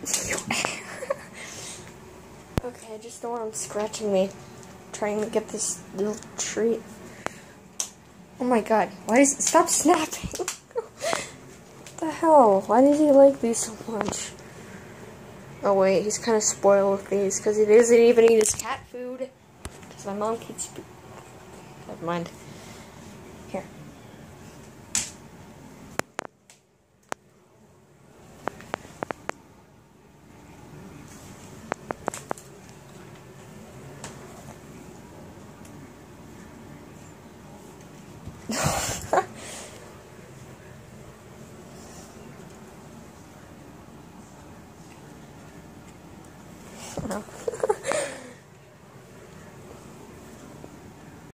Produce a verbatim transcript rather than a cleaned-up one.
Okay, I just don't want him scratching me, trying to get this little treat. Oh my god, why is it, stop snapping? What the hell, why does he like these so much? Oh wait, he's kind of spoiled with these, because he doesn't even eat his cat food. Because my mom keeps, never mind. Here. Oh.